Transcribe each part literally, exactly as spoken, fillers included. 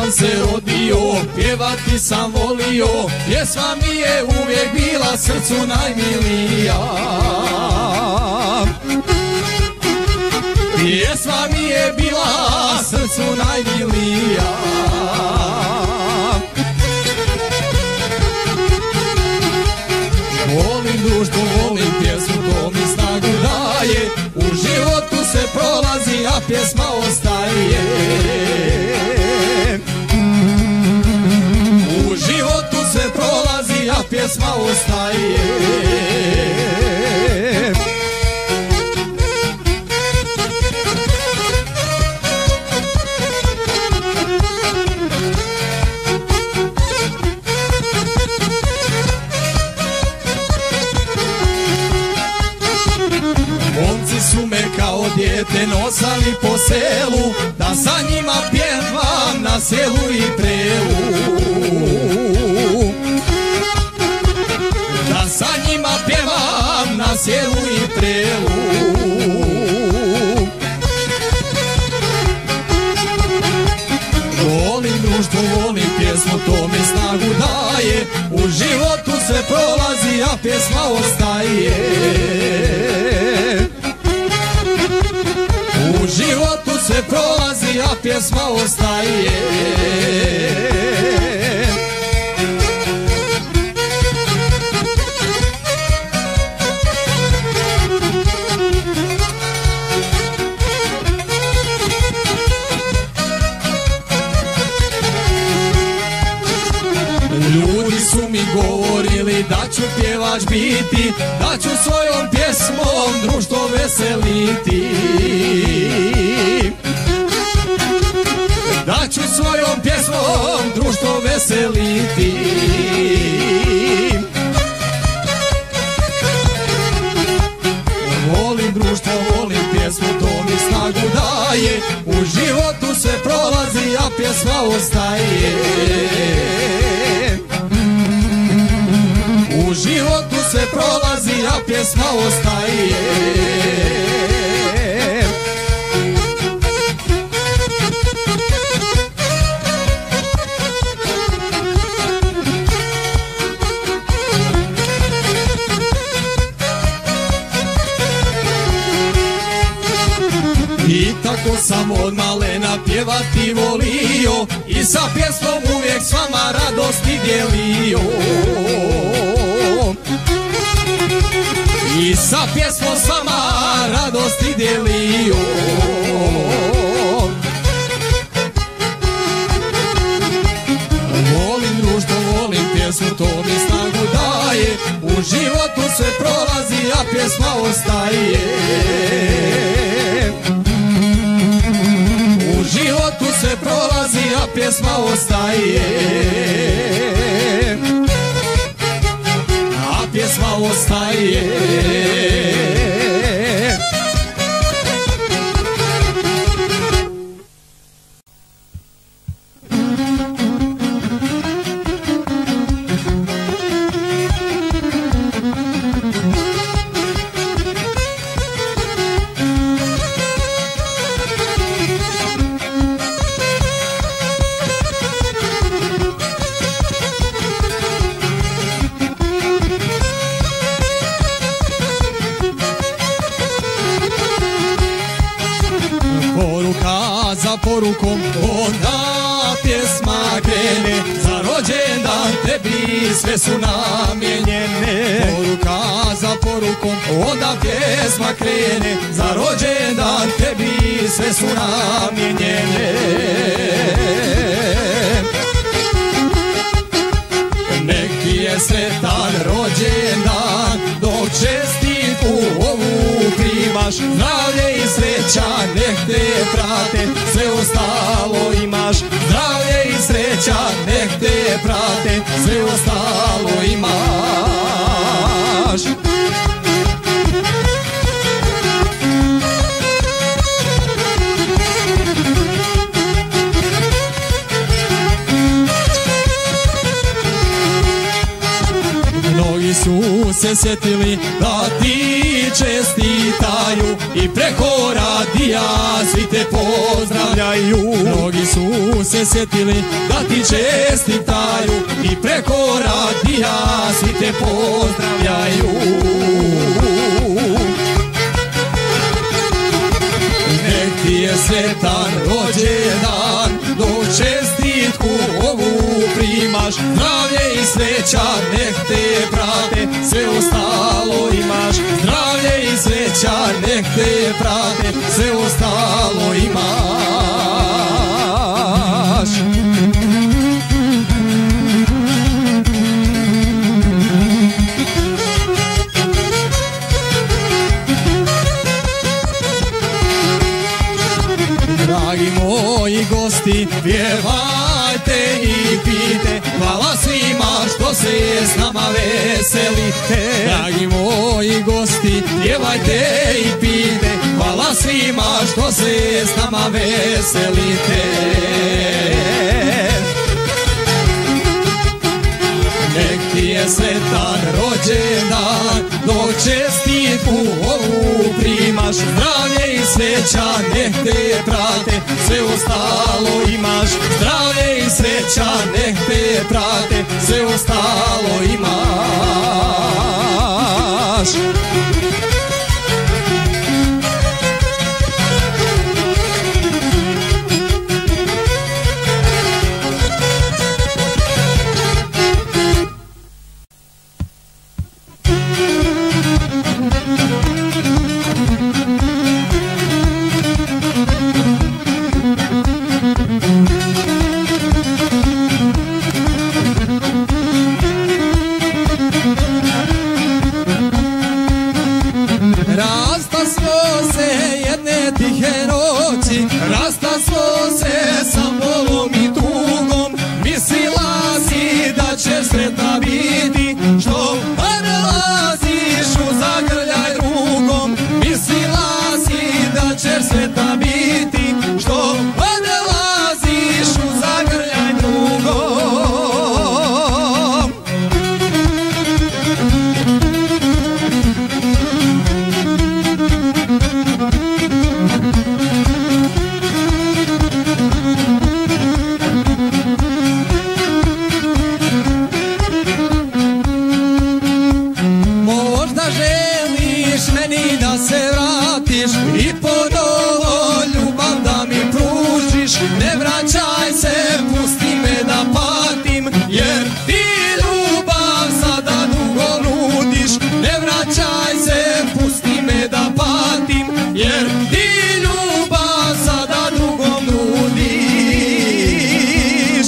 sam se rodio, pjevati sam volio, pjesma mi je uvijek bila srcu najmilija. Pjesma mi je bila srcu najmilija. Volim društvo, volim pjesmu, to mi snagu daje. U životu se prolazi, a pjesma ostaje. U životu se prolazi, a pjesma ostaje. Momci su me kao dijete nosali po selu, da sa njima pjevam na selu i prelu. Da sa njima pjevam na selu i prelu. Volim društvo, volim pjesmu, to mi snagu daje. U životu se prolazi, a pjesma ostaje. U životu se prolazi, a pjesma ostaje. Ljudi su mi govorili da ću pjevač biti, da ću svojom pjesmom društvo veseliti. Da ću svojom pjesmom društvo veseliti. Volim društvo, volim pjesmu, to mi snagu daje. U životu se prolazi, a pjesma ostaje. U životu se prolazi, a pjesma ostaje. I tako sam od malena pjevati volio, i sa pjesmom uvijek s vama radosti dijelio. I sa pjesmom s vama radosti dijelio. Volim društvo, volim pjesmu, to mi snagu daje. U životu se prolazi, a pjesma ostaje. U životu se prolazi, a pjesma ostaje. A pjesma ostaje. Za porukom onda pjesma krene, za rođendan tebi sve su namijenjene. Poruka za porukom onda pjesma krene, za rođendan tebi sve su namijenjene. Neki je sretan rođendan, dok čestitku ovu primaš. Zdravlje i sreća nek te prate, sve ostalo imaš. Zdravlje i sreća nek te prate, sve ostalo imaš. Mnogi su se sjetili da ti čestitaju i preko radija svi te pozdravljaju. Mnogi su se sjetili da ti čestitaju i preko radija svi te pozdravljaju. Nek ti je sretan rođendan, dok čestitku ovu primaš, zdravlje i sreća nek te prate, sve ostalo imaš. Zdravlje i sreća nek te prate, sve ostalo imaš. Dragi moji gosti, pjevajte i pijte, hvala svima što se s nama veselite. Dragi moji gosti, pjevajte i pijte, hvala svima što se s nama veselite. Nek ti je sretan rođendan, dok čestitku ovu primaš, zdravlje i sreća nek te prate, sve ostalo imaš. Zdravlje i sreća nek te prate, sve ostalo imaš. Rastasmo se jedne tihe noći, rastasmo se sa bolom i tugom. Mislila si da ćeš sretna biti, što pa ne laziš u zagrljaj drugom. Mislila si da ćeš sretna biti, što pa ne laziš u zagrljaj drugom. I ponovo ljubav da mi pružiš, ne vraćaj se, pusti me da patim, jer ti ljubav sada dugo nudiš. Ne vraćaj se, pusti me da patim, jer ti ljubav sada dugo nudiš.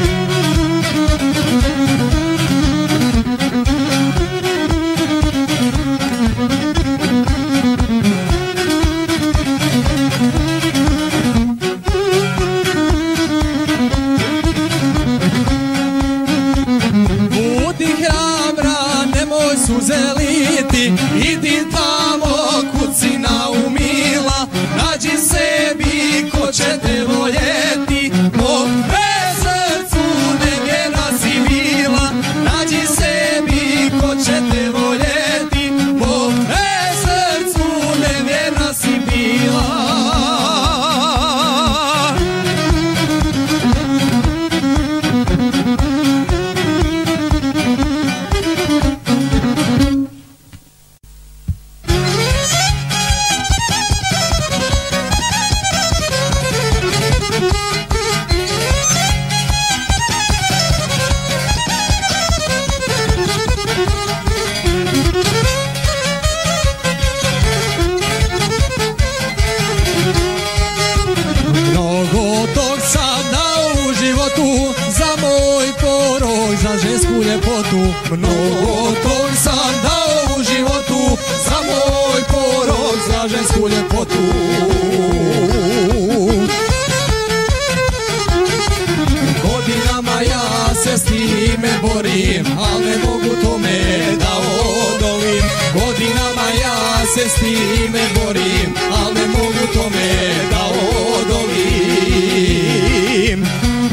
Suze liti, idi tamo kud si naumila, nađi sebi ko će te voljeti, mome srcu nevjerna si bila. Nađi sebi ko će te voljeti, mome srcu nevjerna si bila. Za žensku ljepotu mnogo tog sam dao u životu, za moj porok, za žensku ljepotu. Godinama ja se s time borim, al ne mogu tome da odolim. Godinama ja se s time borim, al ne mogu tome da odolim.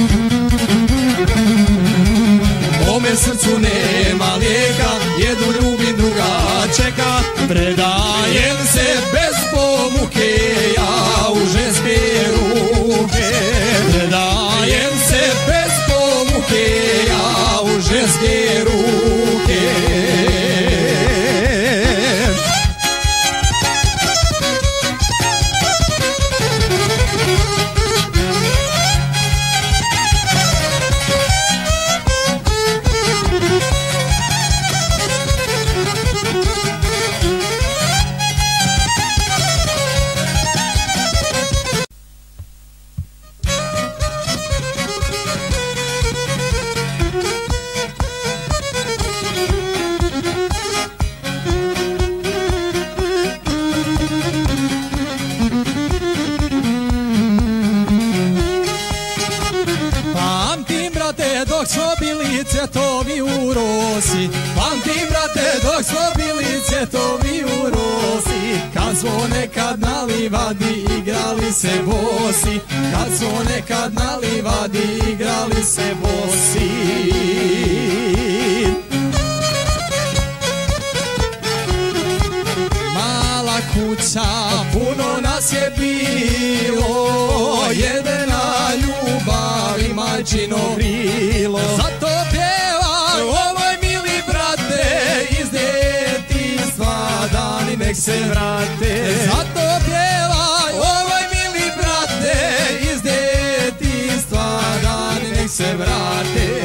Mome srcu nema lijeka, jednu ljubim, druga čeka. Predajem se bez pomuke, ja u ženske ruke. Predajem dok smo bili cvjetovi u rosi, pamtim brate dok smo bili cvjetovi u rosi, kad smo nekad na livadi igrali se bosi, kad smo nekad na livadi igrali se bosi. Mala kuća, puno nas je bilo, jedina ljubav i majčino vrilo. Zato pjevaj, o moj mili brate, iz djetinjstva dani nek se vrate. Zato pjevaj, o moj mili brate, iz djetinjstva dani nek se vrate.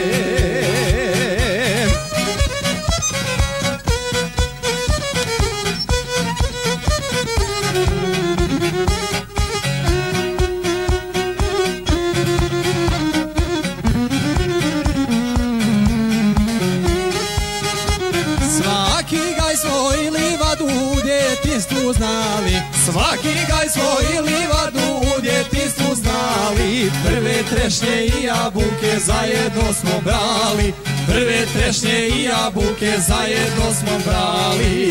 Znali, svaki gaj svoj livadu u djetinjstvu znali, prve trešnje i jabuke zajedno smo brali, prve trešnje i jabuke zajedno smo brali.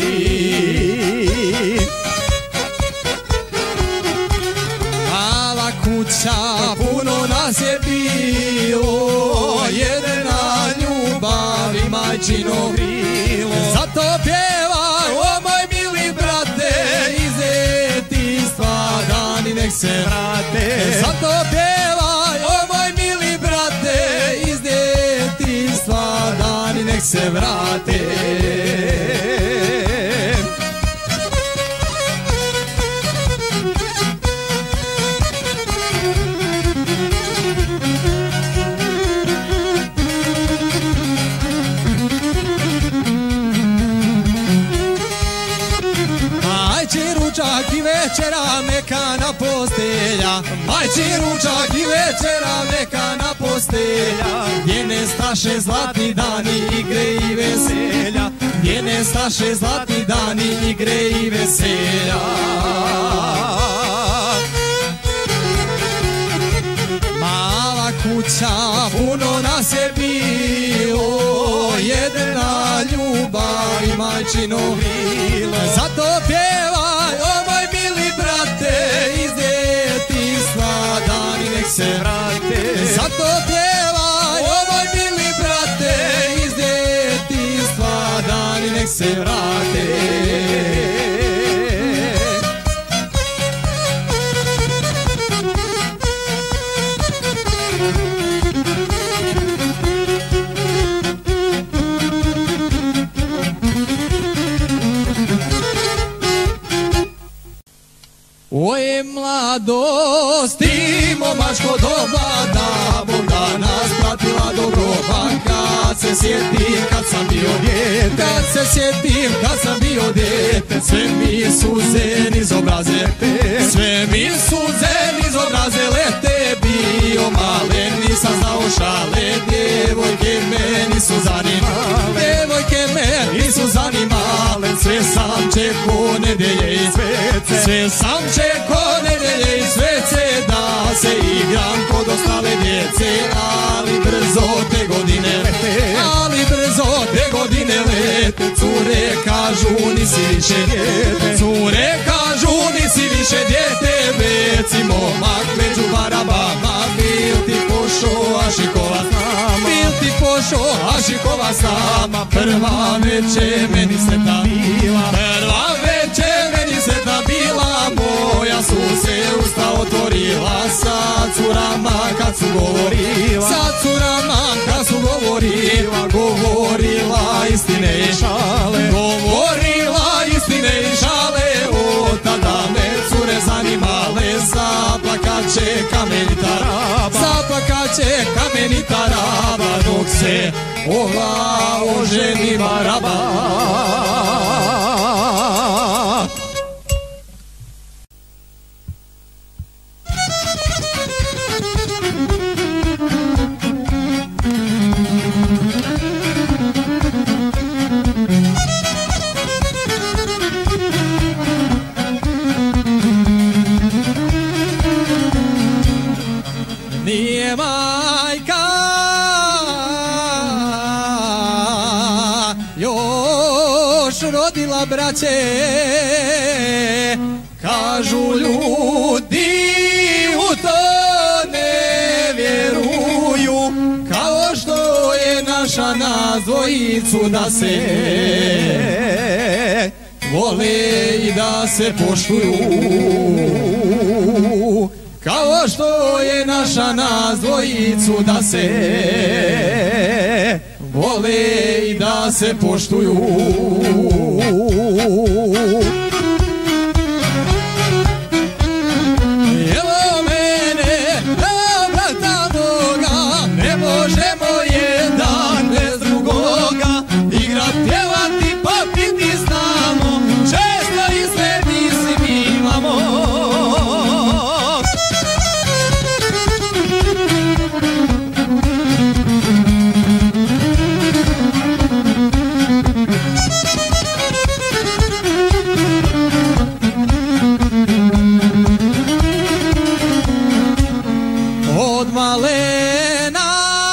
Mala kuća, puno nas je bilo, jedina ljubav i majčino vrilo. Zato pjevaj, o moj mili brate, iz djetinjstva dani nek se vrate. Zato pjevaj, o moj mili brate, iz djetinjstva dani nek se vrate. Ručak i večera mekana postelja, majčin ručak i večera mekana postelja, gdje nestaše zlatni dani igre i veselja, gdje nestaše zlatni dani igre i veselja. Mala kuća, puno nas je bilo, jedina ljubav i majčino vrilo. Zato pjevaj, o moj mili brate, iz djetinjstva dani nek se vrate. Zato pjevaj, o moj mili brate, iz djetinjstva dani nek se vrate. Oje mladost i momačko doba, da Bog da nas pratila do groba. Kad se sjetim kad sam bio djete, kad se sjetim kad sam bio djete, sve mi suze niz obraze lete, sve mi suze niz obraze lete. Bio malen, nisam znao šale, djevojke me nisu zanimale, djevojke me nisu zanimale. Sve sam čeko nedelje i svece, sve sam čeko nedelje i svece, da se igram kod ostale djece. Ali brzo te godine lete, ali brzo te godine lete. Cure kažu nisi više djete, cure kažu nisi više djete. Veci momak među barabama, bil ti pošo, a šikova s nama, bil ti pošo, a šikova s nama. Prva večer meni sretna bila, prva večer meni sretna bila, moja su se usta otvorila. Sa curama kad su govorila, sa curama kad su govorila, govorila istine i šale, govorila istine i šale. Od tada me cure zanimale, zaplakat će kamenita raba, zaplakat će kamenita raba, dok se ova oženi baraba. Nije majka sila braće, kažu ljudi u to ne vjeruju, kao što je naša nas dvojicu da se vole i da se poštuju, kao što je naša nas dvojicu da se vole i da se poštuju. Evo mene, evo brata moga, ne možemo jedan bez drugoga, igrat, pjevati, pa piti znamo, često i sve mislim imamo. Od malena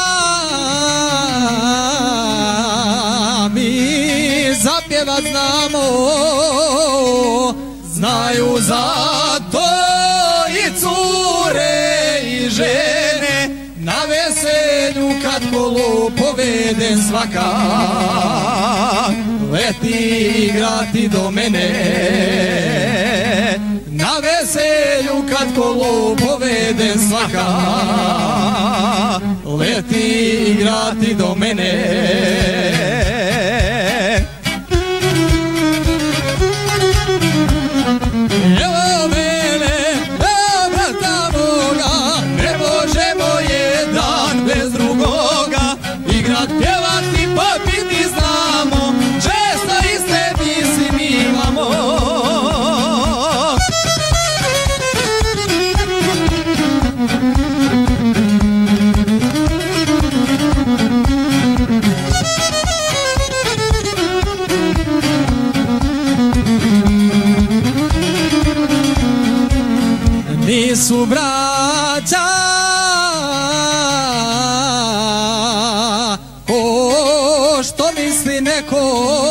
mi zapjevat znamo, znaju za to i cure i žene, na veselju kad kolo povede svaka leti igrati do mene. Na veselju kad kolo povede svaka leti igrati do mene. Evo mene, evo brata moga, ne možemo jedan bez drugoga, igrat, pjevati, pa piti znamo, često iste mislim imamo. Nisu braća ko što misli neko,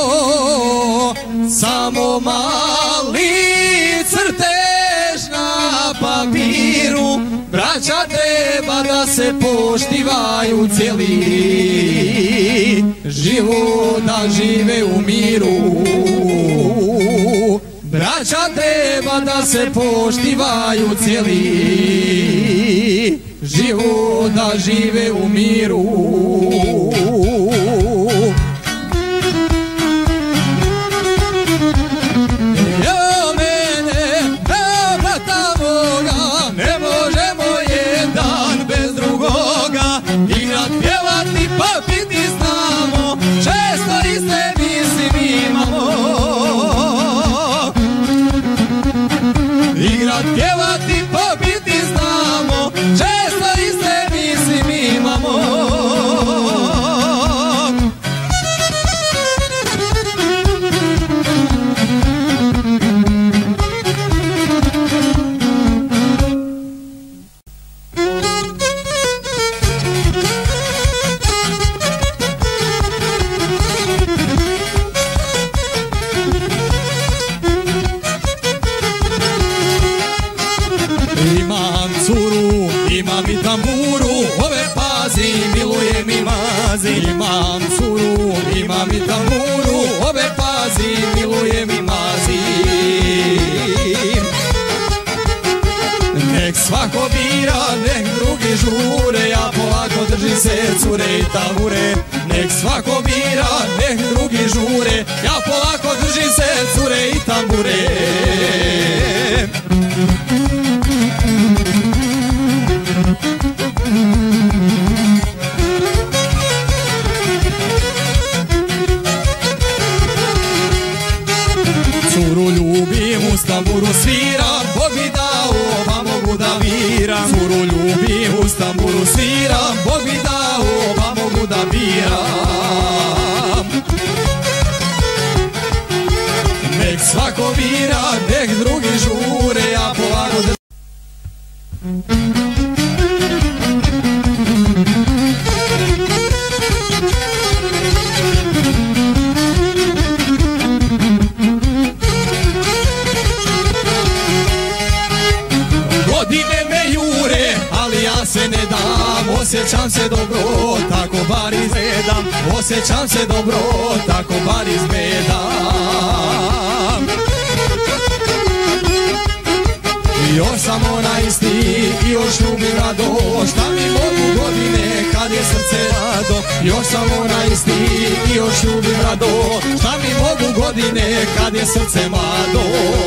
samo mali crtež na papiru. Braća treba da se poštivaju cijeli život, da žive u miru. Braća treba da se poštivaju cijeli život, da žive u miru. Evo mene, evo brata moga, ne možemo jedan bez drugoga, igrat, pjevati, pa piti znamo, često iste mislim imamo. Igrat, pjevati, pa piti znamo, često iste mislim imamo. Imam curu, imam i tamburu, ove pazi, milujem i mazim. Imam curu, imam i tamburu, ove pazi, milujem i mazim. Nek svako bira, nek drugi žure, ja polako držim se cure i tambure. Nek svako bira, nek drugi žure, ja polako držim se cure i tambure. Curu ljubim, uz tamburu sviram, Bog mi dao, pa mogu da biram. Curu ljubim, uz tamburu sviram, Bog mi dao, pa mogu da biram. Nek svako bira, nek drugi žure, ja polako da... da se ne dam, osjećam se dobro, tako bar izgledam. Osjećam se dobro, tako bar izgledam. Još sam onaj isti i još ljubim rado, šta mi mogu godine kad je srce rado. Još sam onaj isti i još ljubim rado, šta mi mogu godine kad je srce mlado.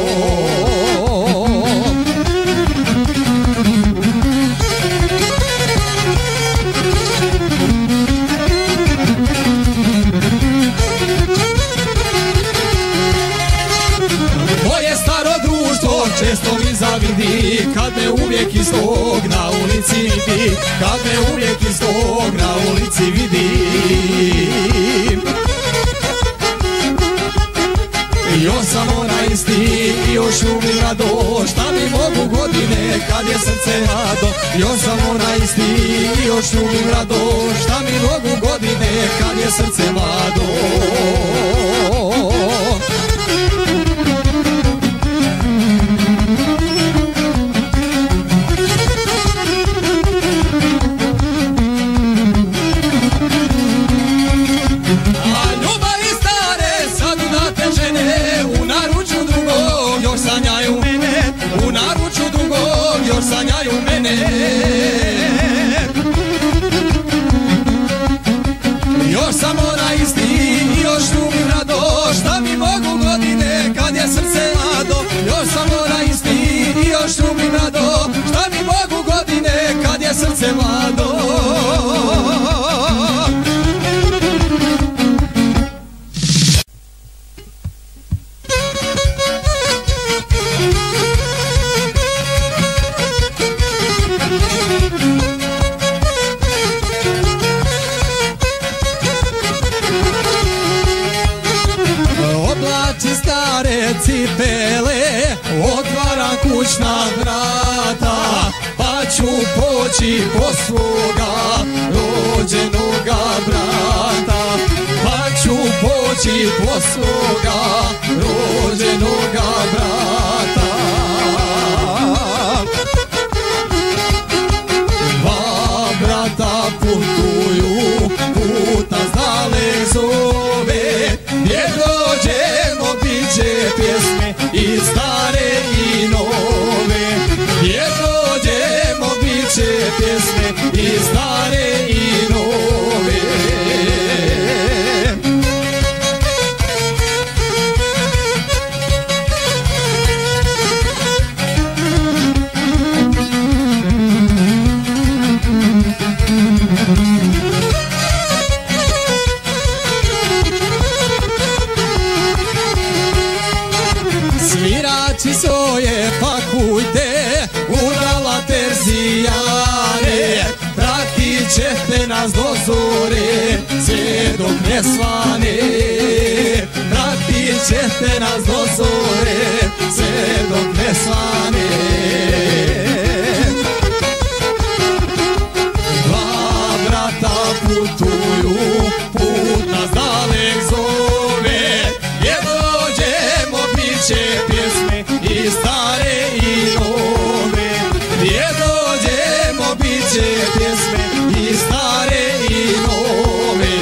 Moje staro društvo često mi zavidi, kad me uvijek iz tog na ulici vidi. Kad me uvijek iz tog na ulici vidi. Još sam onaj isti i još ljubim rado, šta mi mogu godine kad je srce rado. Još sam onaj isti i još ljubim rado, šta mi mogu godine kad je srce mlado. Još sanjaju mene. Još sam onaj isti i još ljubim rado, šta mi mogu godine kad je srce mlado. Još sam onaj isti i još ljubim rado, šta mi mogu godine kad je srce mlado. Cipele, otvaram kućna vrata, pa ću poći po svoga rođenoga brata. Pa ću poći po svoga rođenoga brata. Dva brata putuju, puta zdale zove, gdje dođemo biće pjesme i stare i nove. Gdje dođemo biće pjesme i stare i nove. Svirači svoje pakujte, udala terzijane, pratit ćete nas do zore, sve dok ne svane. Pratit ćete nas do zore, sve dok ne svane. Dva brata putuju, put nas dalek zove, gdje dođemo biće pjesme i stare i nove. Gdje dođemo biće pjesme i stare i nove.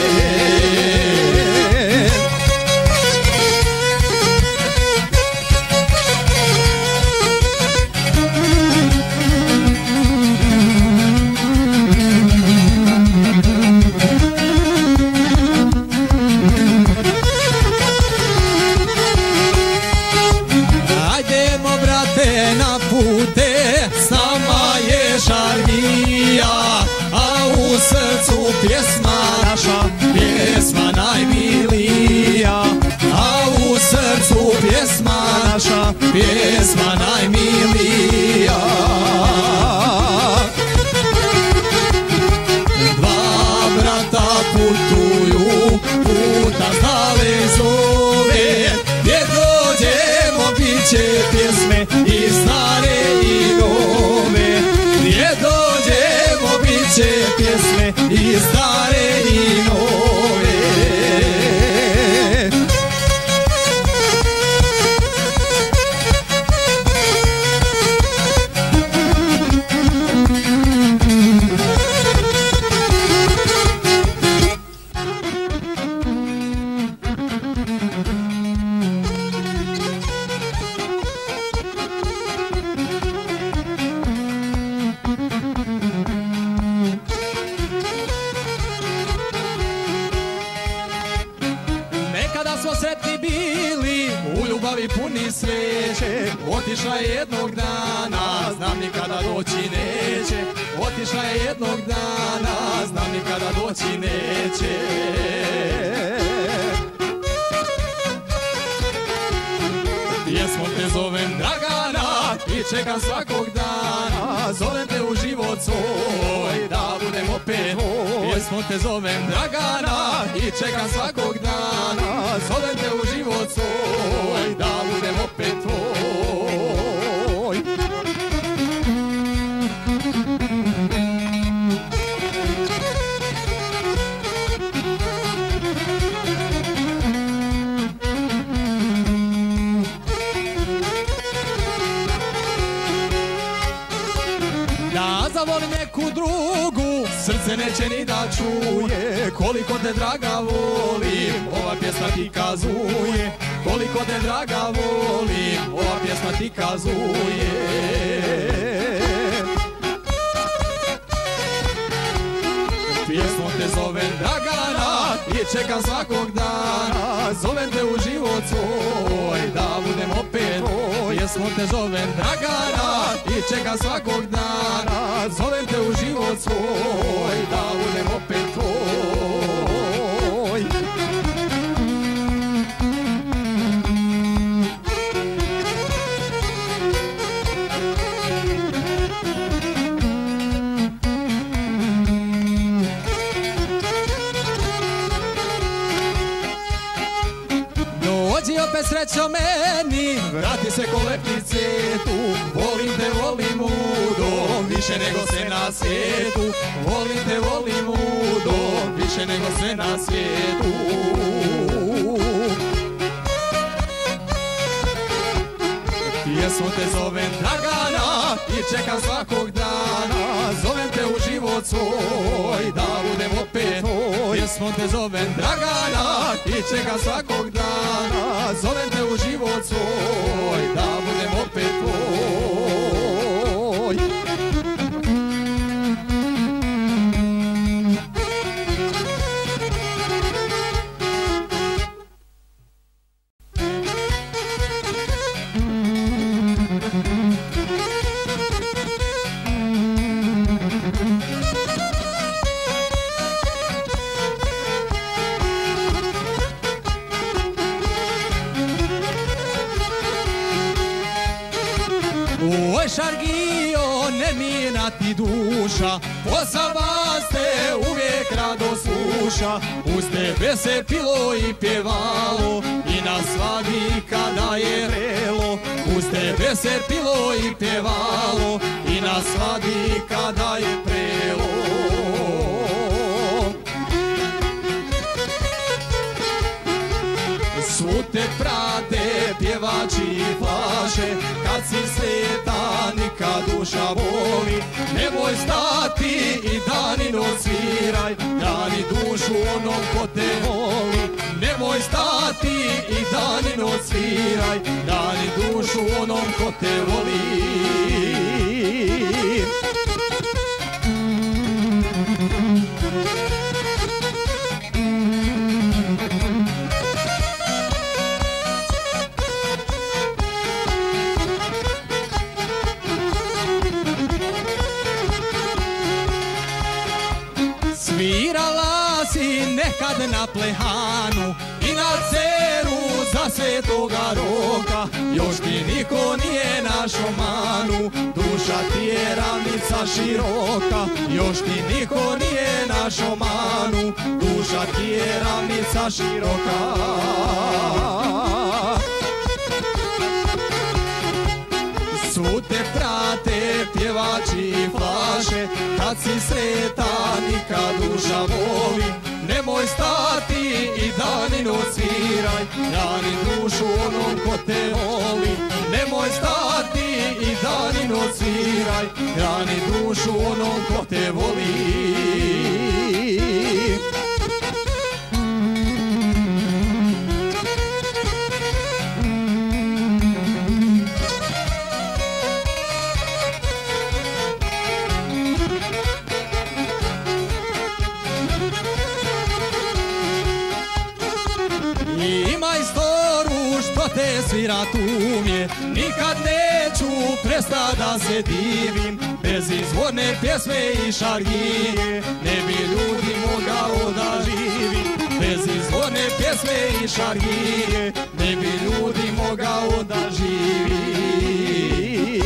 Na pute, s nama je žarnija, a u srcu pjesma naša, pjesma najmilija. A u srcu pjesma naša, pjesma najmilija. Dva brata putuju, puta zdale zove, gdje dođemo biće pjesme i stare i nove. Gdje dođemo biće pjesme i stare i nove. otišla je jednog dana, znam nikada doći neće. Otišla je jednog dana, znam nikada doći neće. Pjesmom te zovem Dragana i čekam svakog dana. Zovem te u život svoj, da budem opet tvoj. Pjesmom te zovem Dragana i čekam svakog dana. Zovem te u život svoj, da budem opet tvoj. Zavoli neku drugu, srce neće ni da čuje koliko te draga volim, ova pjesma ti kazuje. Koliko te draga volim, ova pjesma ti kazuje. Pjesmom te zovem Dragana i čekam svakog dana. Zovem te u život svoj, da budem opet tvoj. Pjesmom te zovem Dragana i čekam svakog dana. Zovem te u život svoj, da budem opet tvoj. Dođi opet srećo meni, vrati se ko lepnice tu. Volim te, volim udom, više nego sve na svijetu. Volim te, volim udom, više nego sve na svijetu. Pjesmom te zovem Dragana i čekam svakog dana. Zovem te u život svoj, da budem opet tvoj. Pjesmom te zovem Dragana i čekam svakog dana. Zovem te u život svoj, da budem opet tvoj. Oj Šargijo, ne mina ti duša, posla vas te uvijek rado sluša. Uz tebe se pilo i pjevalo i na svadbi kada je vrelo. Uz tebe se pilo i pjevalo i na svadbi kada je vrelo. Svud te prate pjevači i flaše, kad si sveta nikad duša voli. Nemoj stati i dan i noć sviraj, dani dušu onom ko te voli. Nemoj stati i dan i noć sviraj, dani dušu onom ko te voli. Svirala si nekad na plehanu i na ceru za Svetoga Roka. Još ti niko nije našo manu, duša ti je ravnica široka. Još ti niko nije našo manu, duša ti je ravnica široka. Svud te prate pjevači i flaše, kad si sretan i kad duša voli. Nemoj stati i dan i noć sviraj, dani dušu onom ko te voli. Nemoj stati i dan i noć sviraj, dani dušu onom ko te voli. I majstoru što te svirat umije, nikad ne neću prestat da se divim, bez izvorne pjesme i šargije ne bi ljudi mogao da živim. Bez izvorne pjesme i šargije ne bi ljudi mogao da živim.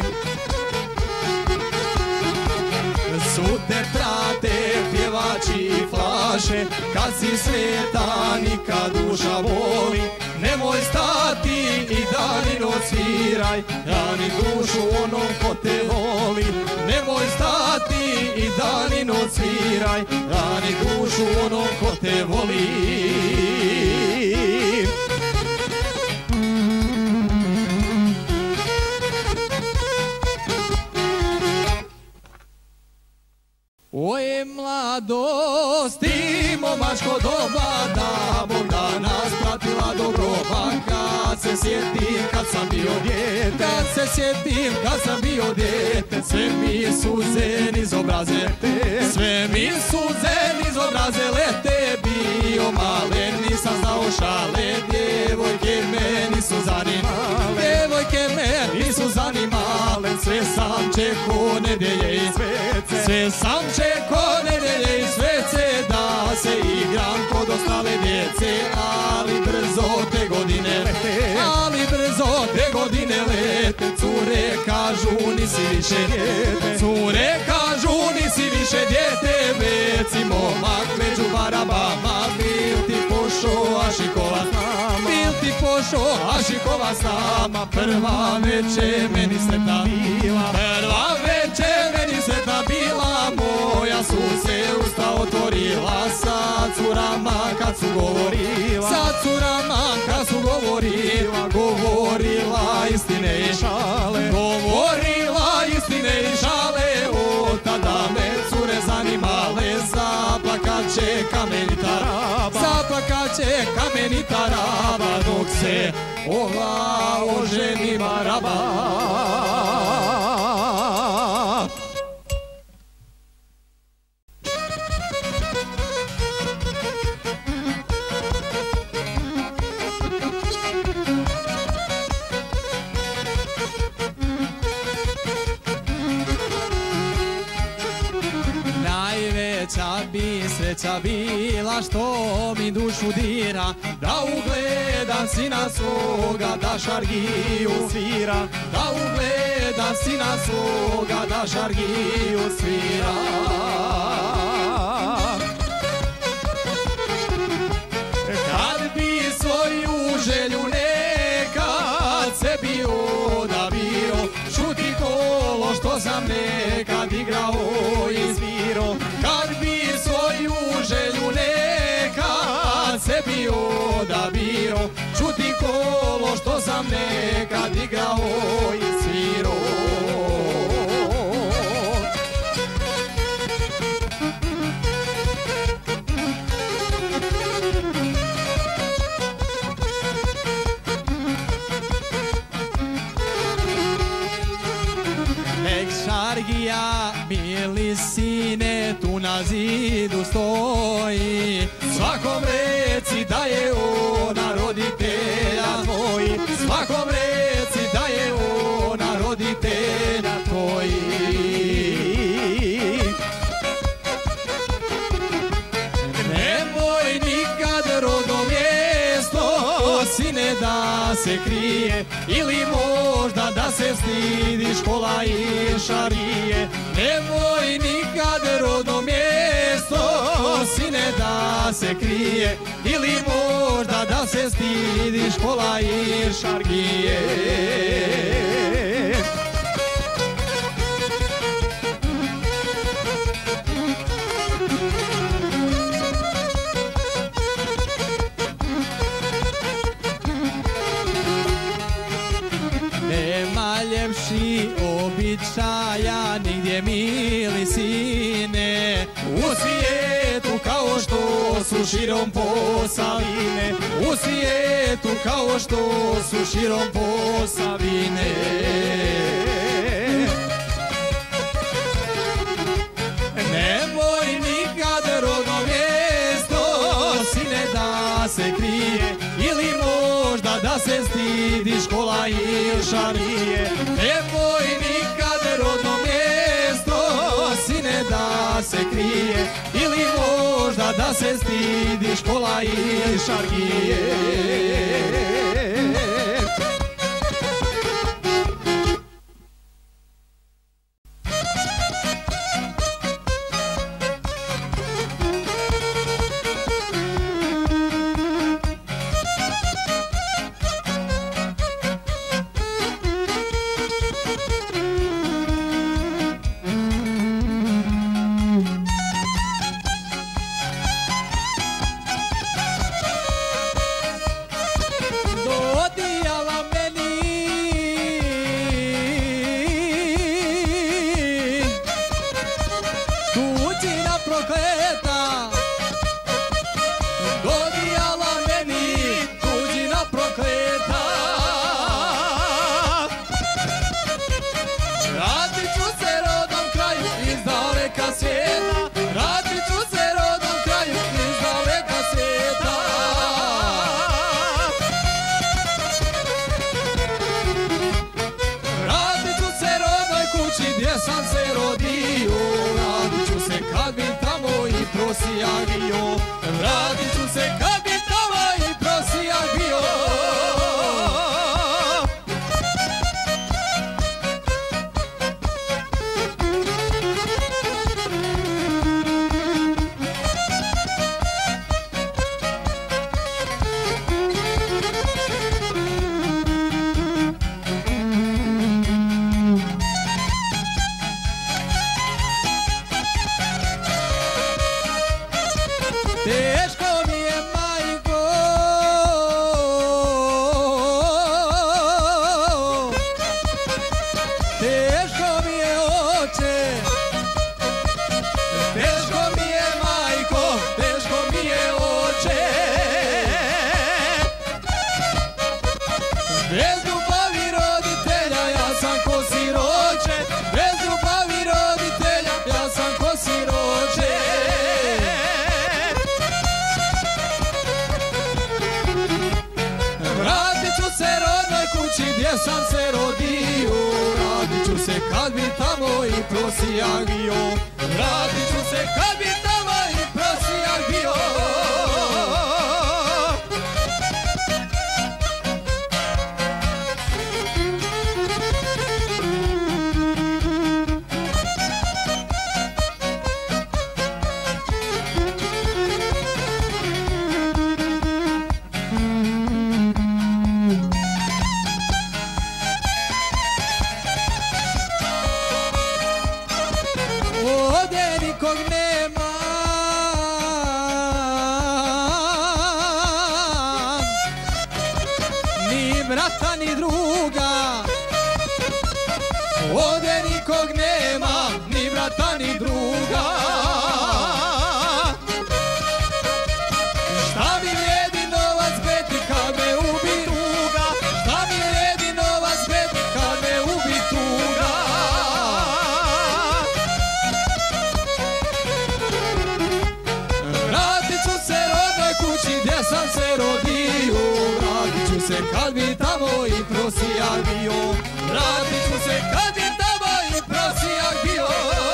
Sute prate pjevači i flaše, kad si sretan i kad duša voli, nemoj stati i dan i noć sviraj, rani dušu onom ko te voli. Nemoj stati i dan i noć sviraj, rani dušu onom ko te voli. Oje mladosti, momačko doba, da Bog da nas pratila do groba. Kad se sjetim kad sam bio djete, kad se sjetim kad sam bio djete, sve mi suze niz obraze lete, sve mi suze niz obraze lete. Bio malen, nisam znao šale, djevojke meni su zanimale, djevojke meni su zanimale. Sve sam čeko nedelje i svece, sve sam čeko nedelje i svece, da se igram kod ostale djece. Ali brzo te godine lete, ali brzo te godine lete. Cure kažu nisi više djete, cure kažu nisi više djete, već si momak među barabama. Bil ti pošo, a šikova s nama, bil ti pošo, a šikova s nama. Prva večer meni sretna bila, prva večer meni sretna bila, moja su se usta otvorila. Sa curama kad su govorila, sa curama kad su govorila, govorila istine i šale, govorila istine i šale. Od tada me cure zanimale, zaplakat će kamenita raba, zaplakat će kamenita raba, dok se ova oženi baraba. Najveća bi sreća bila što mi dušu dira, da ugledam sina svoga da šargiju svira, da ugledam sina svoga da šargiju svira. Kad bi svoju želju nekad sebi odabio, šuti kolo što sam nekad igrao i svirao. Kad bi svoju želju nekad sebi odabio, šuti kolo što sam nekad igrao i svirao. Nek šargija, mili sine, tu na zidu stoji, svakom reci da je ona roditelja tvoji, svakom reci da je ona roditelja tvoji. Nemoj nikad rodno mjesto, sine, da se krije, ili možda da se stidiš kola i šarije. Nemoj nikad rodno mjesto, sine, da se krije, ili možda da se stidiš kola i šarije. Nema ljepši običaja nigdje, mili sine, u svijetu kao što su širom Posavine, u svijetu kao što su širom Posavine. Nemoj nikad rodno mjesto, sine, da se krije, ili možda da se stidiš kola i šarije. da se krije, ili možda da se stidi škola i šargije. Vratit ću se kad bi tamo i prosijak bio. Teško mi je, majko, teško mi je, oče, teško mi je, majko, teško mi je, oče. Bez ljubavi roditelja ja sam ko siroče, bez ljubavi roditelja ja sam ko siroče. Vratit ću se rodnoj kući gdje sam se rodio, vratit ću se kad bi tamo i prosijak bio, vratit ću se kad bi tamo i prosijak bio. Ovdje nikog nema, ni brata ni druga. Ovdje nikog nema, ni brata ni druga. Šta mi vrijedi novac beti kad me ubi tuga, šta mi vrijedi novac beti kad me ubi tuga. Vratit ću se rodnoj kući gdje sam se rodio, vratit ću se kad bi tamo i prosijak bio, vratit ću se kad bi tamo i prosijak bio.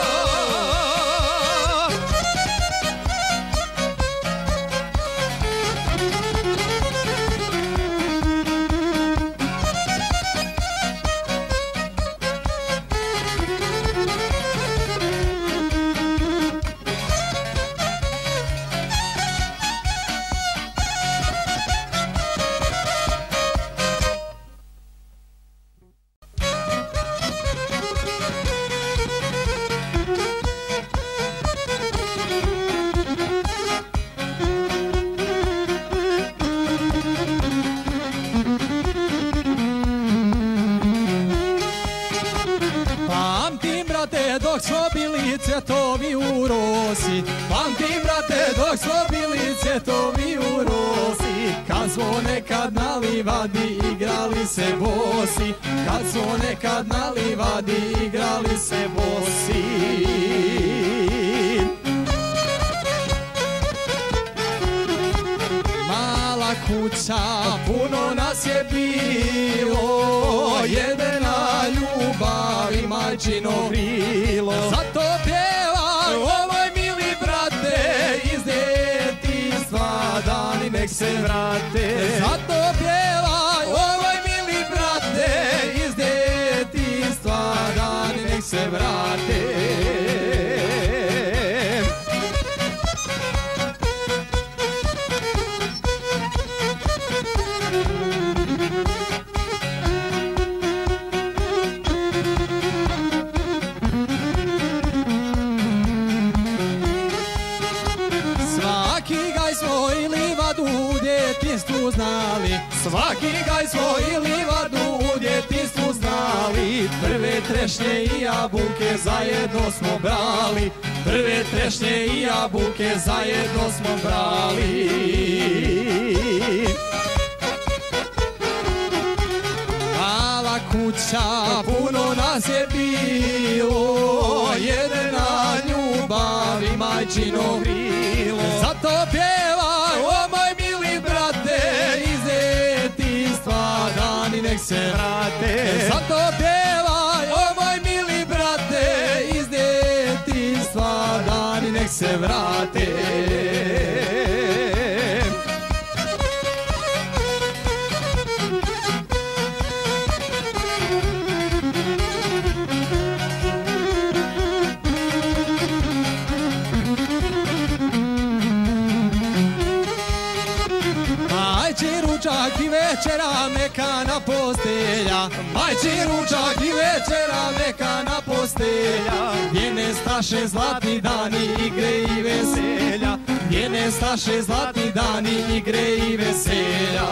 Pamtim, brate, dok smo bili cvjetovi u rosi, pamtim, brate, dok smo bili cvjetovi u rosi, kad smo nekad na livadi igrali se bosi, kad smo nekad na livadi igrali se bosi. Mala kuća, puno nas je bilo, jedina ljubav i majčino krilo. Zato pjevam, ovo djetinjstvu znali, svaki gaj svoj livadu u djetinjstvu znali. Prve trešnje i jabuke zajedno smo brali, prve trešnje i jabuke zajedno smo brali. Mala kuća, puno nas je bilo, jedina ljubav i majčino grilo. Zato pjevaj, o moj mili brate, iz djetinjstva dani nek se vrate. Zato pjevaj, o moj mili brate, iz djetinjstva dani nek se vrate. Ručak i večera mekana postelja, majčin ručak i večera mekana postelja. Gdje nestaše zlatni dani, igre i veselja, gdje nestaše zlatni dani, igre i veselja.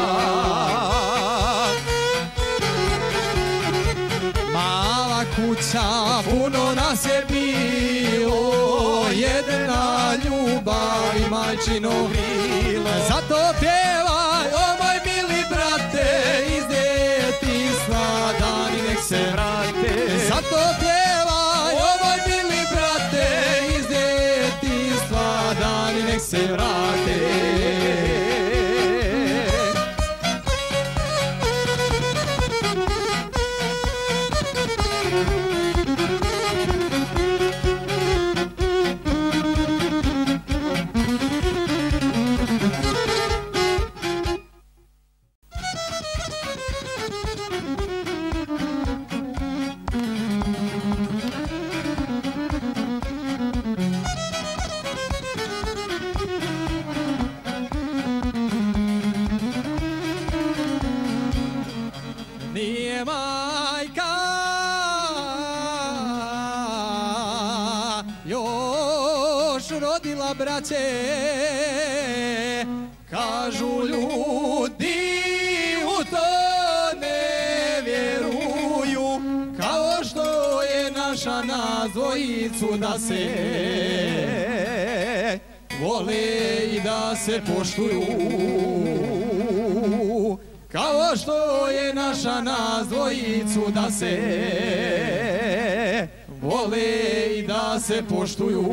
Mala kuća, puno nas je bilo, jedina ljubav i majčino grilo. Zato pjevaj, o moj mili brate, iz djetinjstva dani nek se vrate. Zato pjevaj, o moj mili brate, iz djetinjstva dani nek se vrate. Nije majka još rodila braće, kažu ljudi u to ne vjeruju, kao što je naša nas dvojicu da se vole i da se poštuju. Kao što je naša nas dvojicu da se vole i da se poštuju.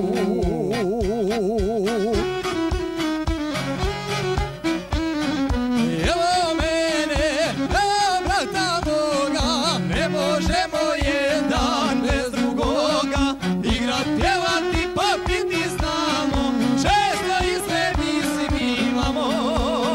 Evo mene, evo brata moga, ne možemo jedan bez drugoga igrat, pjevati, popiti znamo, često i sve mislim imamo.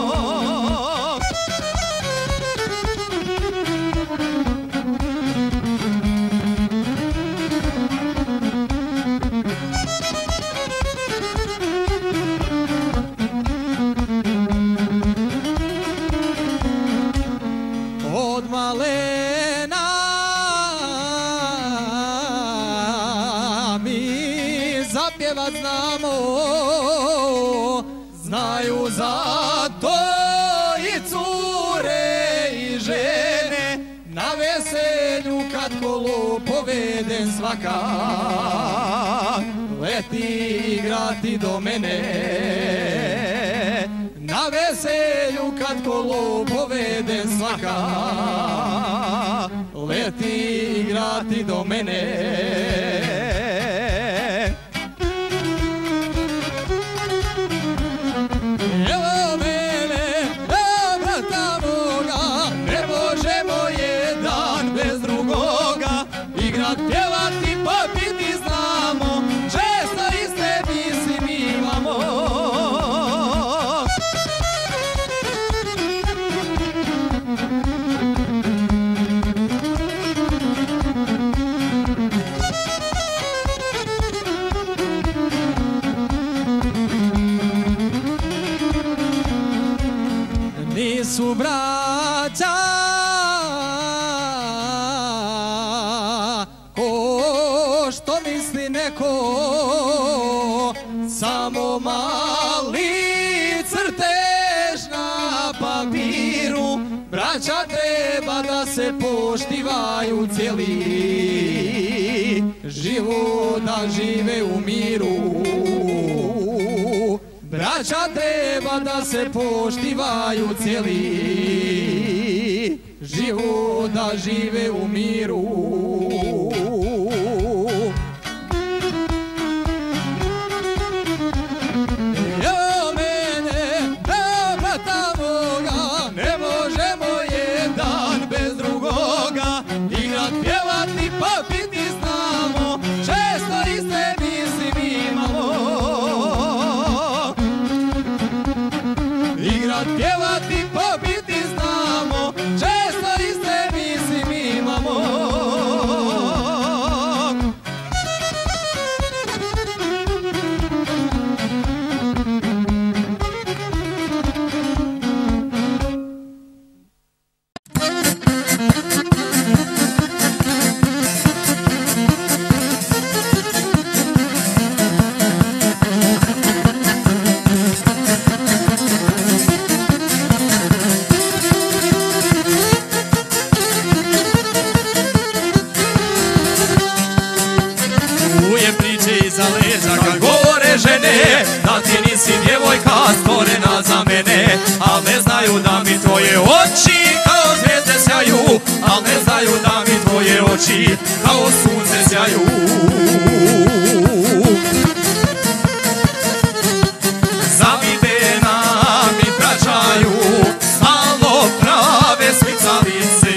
Od malena mi zapjevat znamo, znaju za to i cure i žene, na veselju kad kolo povedem svaka leti igrati do mene. Na veselju kad kolo povedem svaka leti igrati do mene. Evo mene, evo brata moga, ne možemo jedan bez drugoga igrat, pjevati, popiti znamo, često iste mislim imamo. Nisu braća ko što misli neko, samo mali crtež se poštivaju cijeli, život da žive u miru. Braća treba da se poštivaju cijeli, život da žive u miru. Pjevati, pobiti znamo, često iste mislim imamo. Kad govore žene da ti nisi djevojka stvorena za mene, al ne znaju da mi tvoje oči kao zvijezde sjaju, al ne znaju da mi tvoje oči kao sunce sjaju. Zavidena mi praćaju, stalno prave smicalice.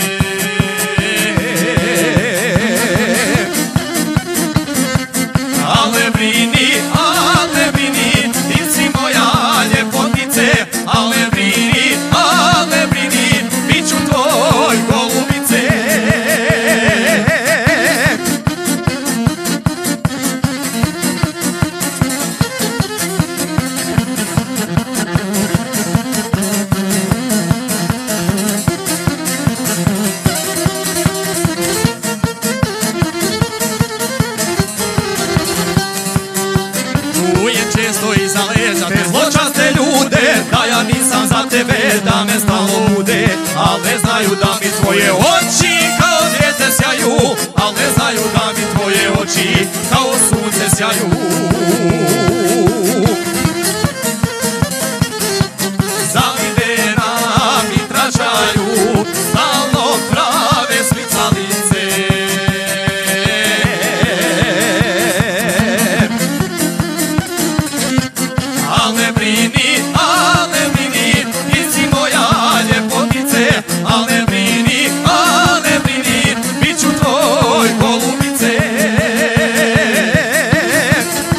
Ale brini, ale brini, ti si moja ljepotice. Ale brini, ale brini, bit ću tvoj golubice. Često iza leđa te zločaste ljude, da ja nisam za tebe, da me stalo bude. Al ne znaju da mi tvoje oči kao zvijezde sjaju, al ne znaju da mi tvoje oči kao sunce sjaju. Zavidena mi tračaju, stalno prave smicalice. Ale brini, ale brini, ti si moja ljepotice. Ale brini, ale brini, bit ću tvoj golubice.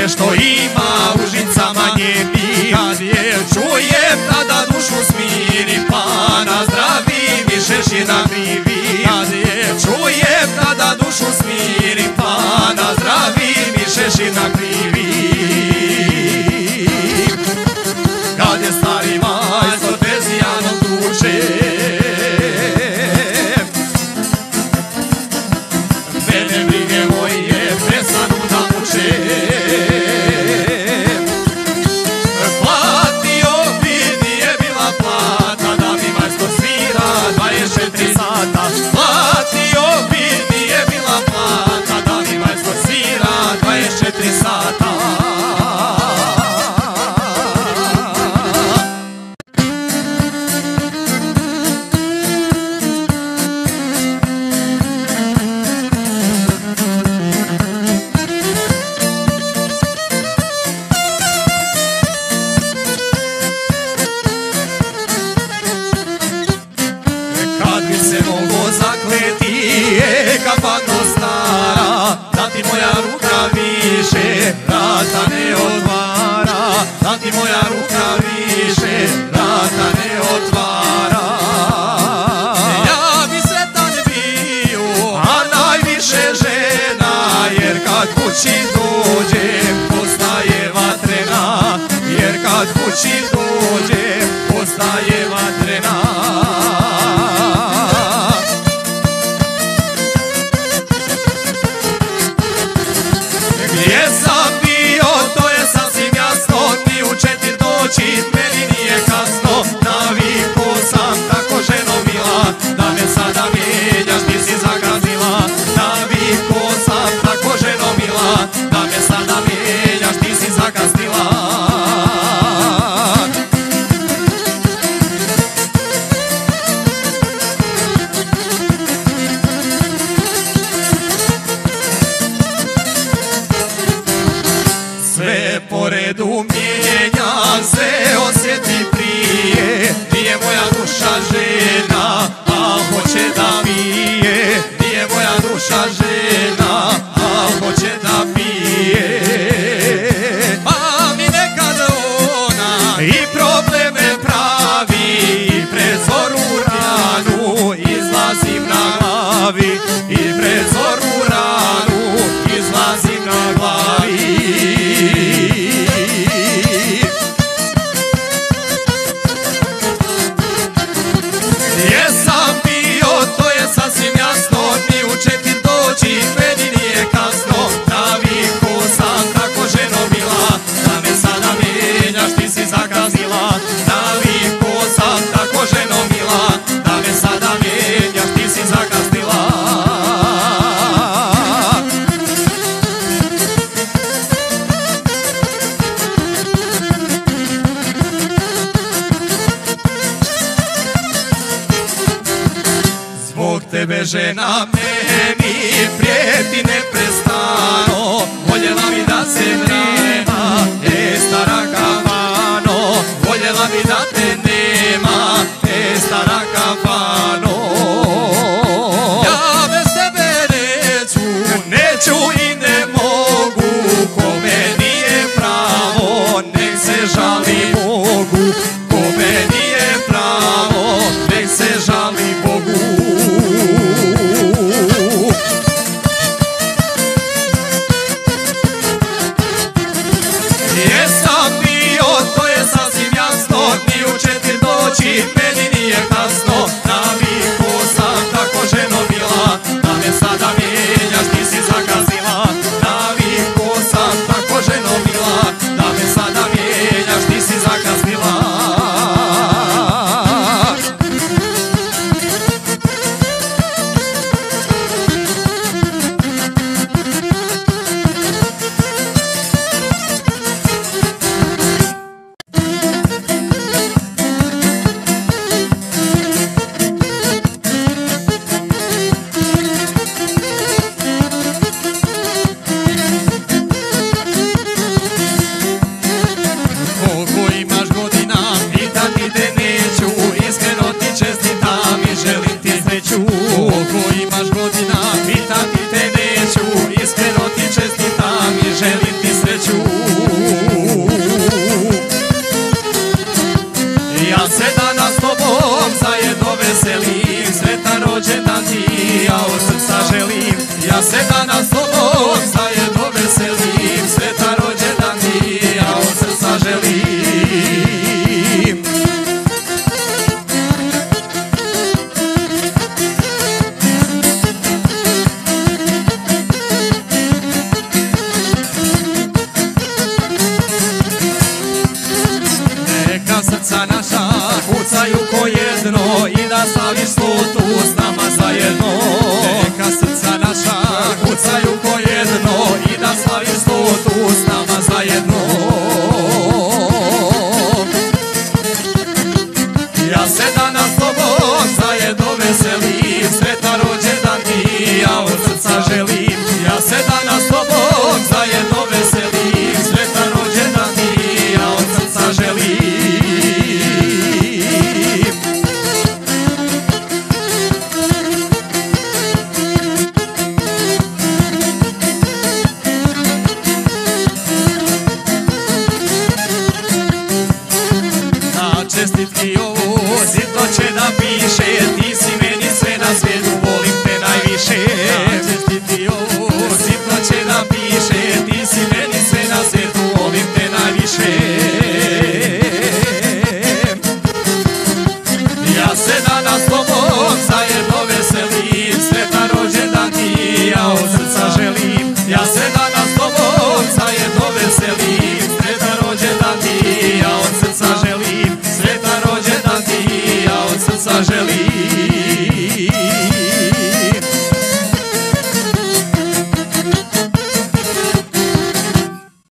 nešto ima u žicama njenim. Kad je čujem tada dušu smiri, pa nazdravi mi šešina krivi. Kad je čujem tada dušu smiri, pa nazdravi mi šešina krivi. Kad je stari majstor Terzijanom tuče, mene brige moje prestanu da muče. Platio bi, nije bila plata, da mi majstor svira dvadeset četiri sata. Platio bi, nije bila plata, da mi majstor svira dvadeset četiri sata. Kapato stara, da ti moja ruka više vrata ne otvara, da ti moja ruka više vrata ne otvara. Ja bi sretan bio, a najviše žena, jer kad kući dođem postaje vatrena, jer kad kući dođem postaje vatrena. Gdje sam bio, to je sasvim jasno, ti u četiri doći, meni nije kasno. Navikao sam tako ženo mila, da me sada mijenjaš, ti si zakazila. Navikao sam tako ženo mila, da me sada mijenjaš, ti si zakasnila. Sve po redu mijenjam, sve osjeti prije. Ti je moja duša žena, a hoće da pije. Ti je moja duša žena, a hoće da pije. Pa mi nekad ona i probleme pravi, i pred zoru ranu izlazim na glavi, i pred zoru ranu izlazim na glavi. Gdje sam bio, to je sasvim jasno, ni u četiri doći, meni nije kasno. Navikao sam tako ženo bila, da me sada mijenjaš, ti si zakazila. Navikao sam tako ženo mila, da me sada mijenjaš, ti si zakazila. Zbog tebe žena meni prijeti neprestano, voljela bi da se nema, e stara kafano. Voljela bi da te nema, e stara kafano. Ja bez tebe neću, neću i ne mogu, kome nije pravo, nek se žali Bogu. Kome nije pravo, nek se žali Bogu. Ja se danas s tobom zajedno veselim, sretan rođendan ti, ja od srca želim. Neka srca naša kucaju ko jedno i da slaviš slotu s nama zajedno. Neka srca naša kucaju ko jedno i da slaviš slotu s nama zajedno. Ja se danas s tobom zajedno veselim, sretan rođendan ti, ja od srca želim. Ja se danas s tobom zajedno veselim, sretan rođendan ti, ja od srca želim. Čestitki ovo zidno će da piše, ti si meni sve na svijetu, volim te najviše. Čestitki ovo zidno će da piše, ti si meni sve na svijetu, volim te najviše. Ja se danas s tobom zajedno veselim, sretan rođendan ti, ja od srca želim. Ja se danas s tobom zajedno veselim,